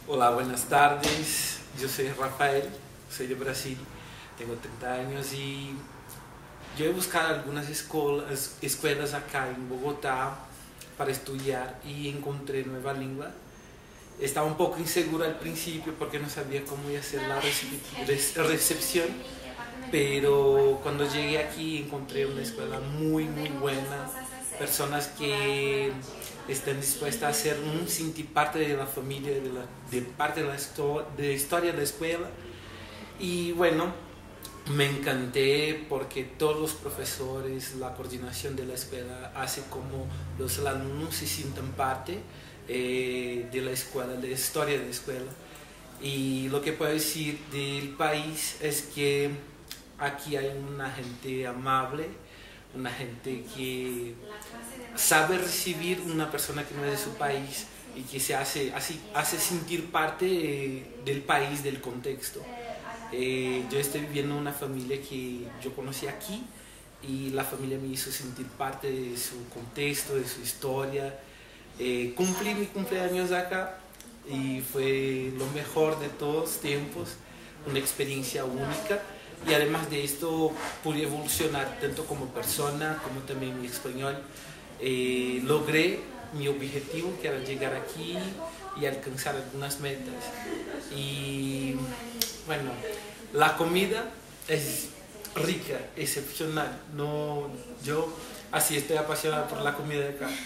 Hola, buenas tardes. Yo soy Rafael, soy de Brasil, tengo 30 años y yo he buscado algunas escuelas acá en Bogotá para estudiar y encontré Nueva Lengua. Estaba un poco inseguro al principio porque no sabía cómo iba a ser la recepción, pero cuando llegué aquí encontré una escuela muy buena, personas que están dispuestas a hacer sentir parte de la familia, de parte de la historia de la escuela. Y bueno, me encanté porque todos los profesores, la coordinación de la escuela hace como los alumnos se sientan parte de la escuela, de la historia de la escuela. Y lo que puedo decir del país es que aquí hay una gente amable, una gente que sabe recibir una persona que no es de su país y que se hace sentir parte del país, del contexto. Yo estoy viviendo una familia que yo conocí aquí y la familia me hizo sentir parte de su contexto, de su historia. Cumplí mi cumpleaños acá y fue lo mejor de todos los tiempos, una experiencia única. Y además de esto pude evolucionar tanto como persona como también mi español. Logré mi objetivo, que era llegar aquí y alcanzar algunas metas. Y bueno, la comida es rica, excepcional. No, yo así estoy apasionado por la comida de acá.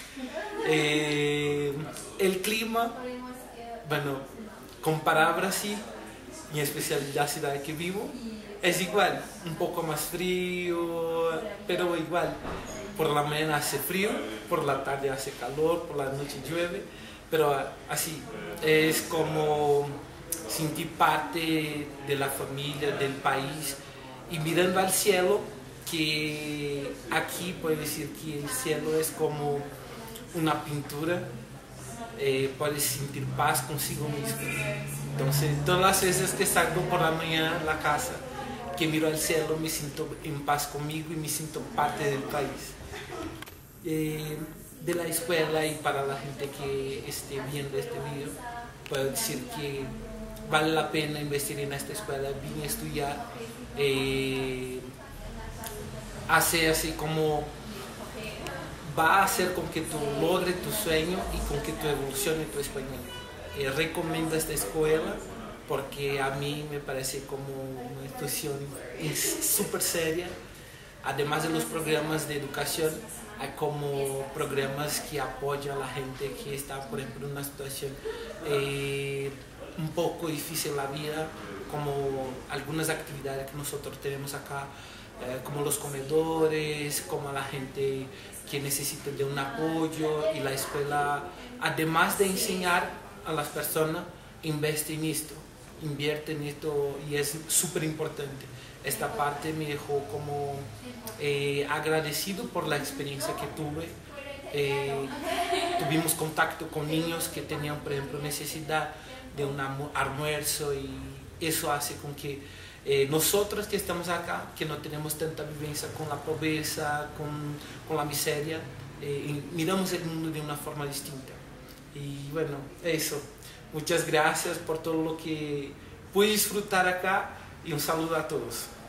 El clima, bueno, comparado a Brasil, y en especial la ciudad que vivo, es igual, un poco más frío, pero igual. Por la mañana hace frío, por la tarde hace calor, por la noche llueve, pero así es como sentir parte de la familia, del país y mirando al cielo, que aquí puedo decir que el cielo es como una pintura, puedes sentir paz consigo mismo. Entonces, todas las veces que salgo por la mañana a la casa, que miro al cielo, me siento en paz conmigo y me siento parte del país. De la escuela, y para la gente que esté viendo este video, puedo decir que vale la pena investir en esta escuela. Vine a estudiar, hace así como va a hacer con que tú logres tu sueño y con que tú evoluciones tu español. Recomiendo esta escuela porque a mí me parece como una institución súper seria. Además de los programas de educación, hay como programas que apoyan a la gente que está, por ejemplo, en una situación un poco difícil en la vida, como algunas actividades que nosotros tenemos acá, como los comedores, como la gente que necesita de un apoyo, y la escuela, además de enseñar a las personas, invierte en esto y es súper importante. Esta parte me dejó como agradecido por la experiencia que tuve. Tuvimos contacto con niños que tenían, por ejemplo, necesidad de un almuerzo, y eso hace con que nosotros que estamos acá, que no tenemos tanta vivencia con la pobreza, con la miseria, miramos el mundo de una forma distinta. Y bueno, eso. Muchas gracias por todo lo que pude disfrutar acá y un saludo a todos.